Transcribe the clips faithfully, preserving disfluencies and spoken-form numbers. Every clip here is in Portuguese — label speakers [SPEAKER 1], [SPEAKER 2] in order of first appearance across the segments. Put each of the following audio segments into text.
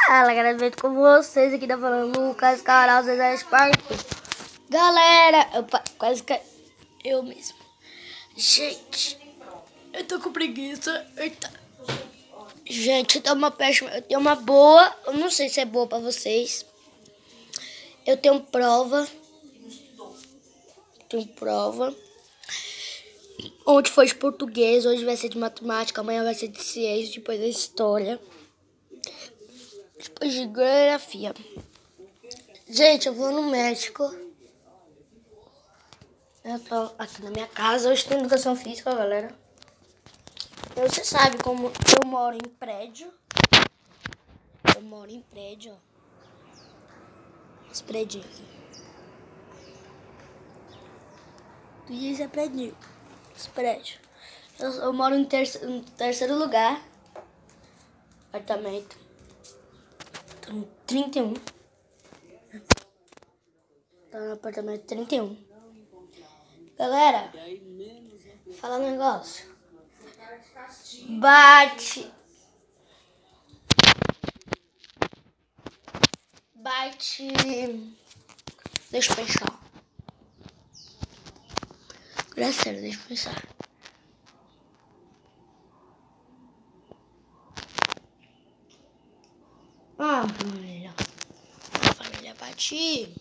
[SPEAKER 1] Fala, galera, bem com vocês, aqui tá falando Lucas Canal Zezé Esparto. Galera, opa, quase que eu mesmo. Gente, eu tô com preguiça. Eita. Gente, eu tenho uma péssima, eu tenho uma boa, eu não sei se é boa pra vocês. Eu tenho prova. Tenho prova. Ontem foi de português, hoje vai ser de matemática, amanhã vai ser de ciência, depois da história. Depois de geografia. Gente, eu vou no México. Eu tô aqui na minha casa. Hoje tem educação física, galera. Então, você sabe como eu moro em prédio. Eu moro em prédio, ó. Os prédios aqui. Tudo isso é prédio. Os prédios. Eu, eu moro em terceiro, em terceiro lugar. Apartamento. Tô no trinta e um. Tô no apartamento trinta e um. Galera, fala um negócio. Bate. Bate. Deixa eu pensar. É sério, deixa eu pensar. Ah, família. Família, bate.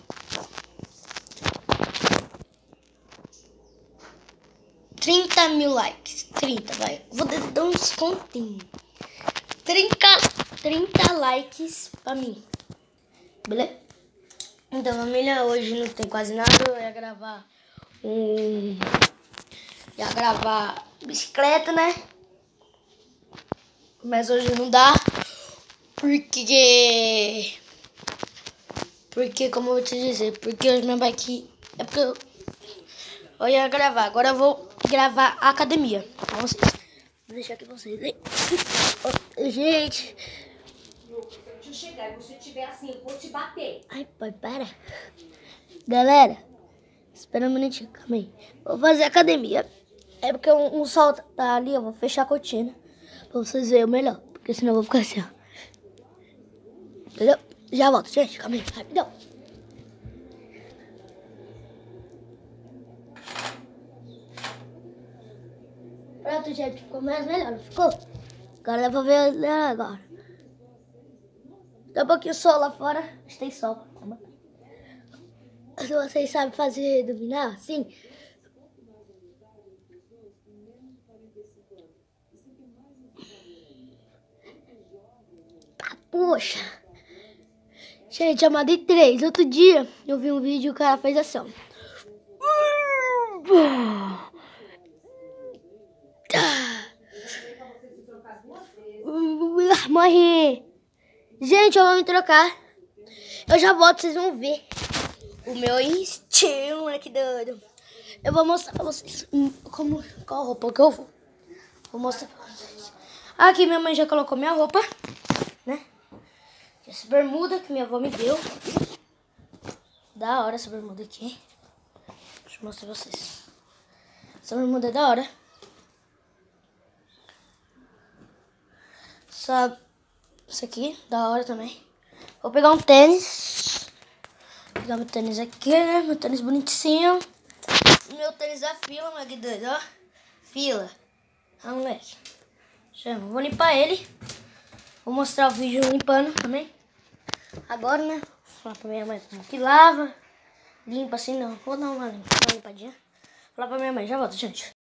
[SPEAKER 1] trinta mil likes. trinta, vai. Vou dar um descontinho. trinta, trinta likes pra mim. Beleza? Então, família, hoje não tem quase nada. Eu ia gravar um... Ia gravar bicicleta, né? Mas hoje não dá. Porque... Porque, como eu vou te dizer, porque hoje minha bike... É porque eu... eu ia gravar. Agora eu vou gravar a academia pra vocês. Vou deixar aqui pra vocês. Gente...
[SPEAKER 2] Deixa eu chegar, se você estiver assim, eu vou te bater.
[SPEAKER 1] Ai, pai, para. Galera, espera um minutinho, calma aí. Vou fazer academia. É porque um, um sol tá ali, eu vou fechar a cortina pra vocês verem melhor. Porque senão eu vou ficar assim, ó. Entendeu? Já volto, gente, calma aí, rapidão. Pronto, gente, ficou mais melhor, não ficou? Agora dá pra ver agora. Tá um pouquinho sol lá fora, mas tem sol, tá bom? Se vocês sabem fazer dominar, assim. Tá, poxa. Gente, é uma de três. Outro dia eu vi um vídeo e o cara fez assim, ó. Morri. Gente, eu vou me trocar. Eu já volto, vocês vão ver o meu estilo, moleque doido. Eu vou mostrar pra vocês como, qual roupa que eu vou. Vou mostrar pra vocês. Aqui minha mãe já colocou minha roupa, né? Essa bermuda que minha avó me deu. Da hora essa bermuda aqui. Deixa eu mostrar pra vocês. Essa bermuda é da hora. Essa, isso aqui, da hora também. Vou pegar um tênis. Vou pegar meu tênis aqui, né? Meu tênis bonitinho. Meu tênis da fila, moleque doido, ó. Fila. Ah, moleque. Chama. Vou limpar ele. Vou mostrar o vídeo limpando também. Agora, né? Vou falar pra minha mãe que lava. Limpa assim, não. Vou dar uma, uma limpadinha. Vou falar pra minha mãe. Já volto, gente.